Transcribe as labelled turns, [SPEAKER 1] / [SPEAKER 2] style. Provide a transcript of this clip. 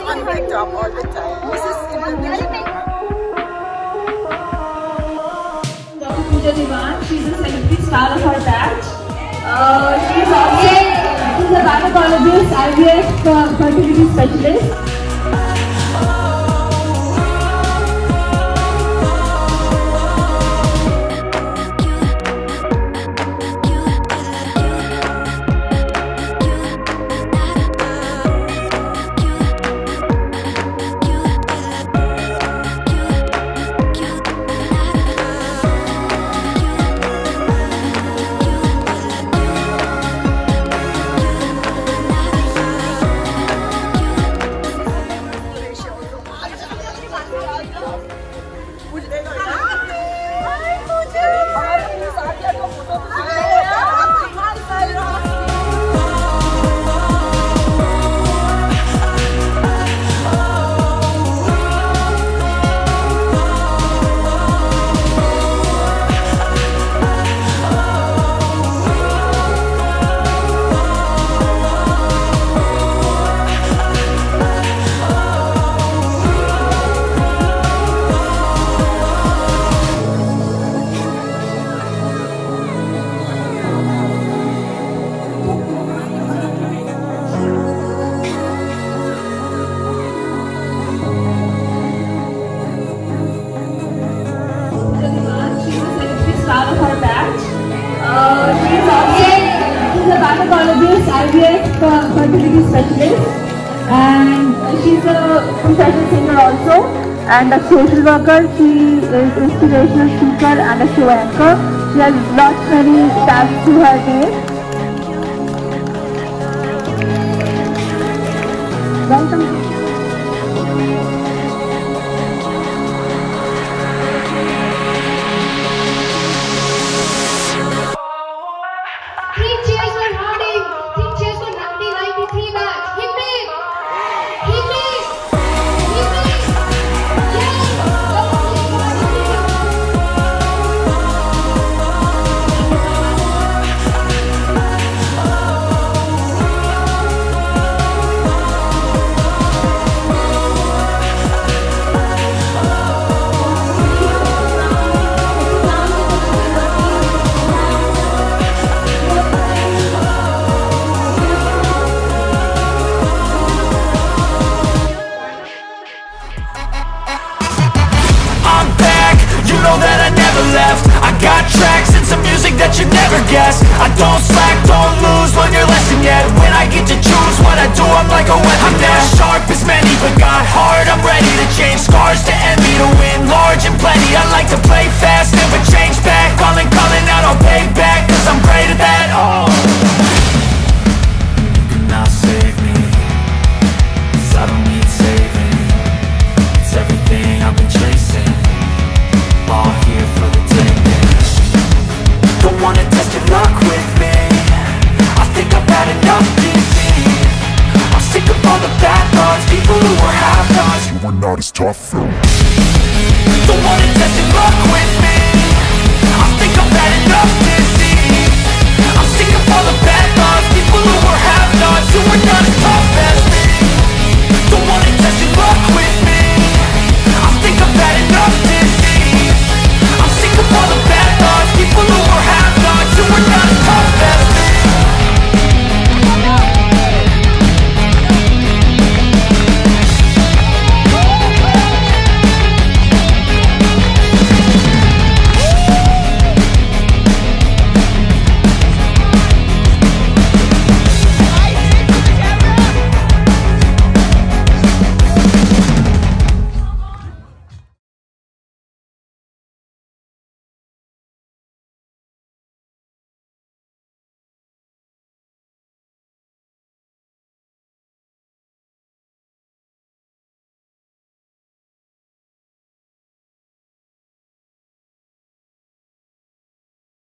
[SPEAKER 1] on my job all the time. Mrs. India.
[SPEAKER 2] Dr. Puja Dewan, she's a celebrity star of our batch. She's also a gynecologist, IVF fertility specialist. Gynaecologist, IVF fertility specialist, and she's a professional singer also, and a social worker. She is inspirational speaker and a show anchor. She has lots many tags to her name. Welcome.
[SPEAKER 3] That you never guess. I don't slack, don't lose, learn your lesson yet. When I get to choose what I do, I'm like a weapon. I'm not sharp as many, but got hard. I'm ready to change scars to envy, to win large and plenty. I like to play fast, never change back. Calling out, I'll pay back, cause I'm great at that. Oh, you cannot save me, cause I don't need saving. It's everything I've been chasing, all here for the taking. Don't wanna test your luck with me, I think I've had enough defeat. I'm sick of all the bad thoughts, people who were half-nots. You were not as tough though.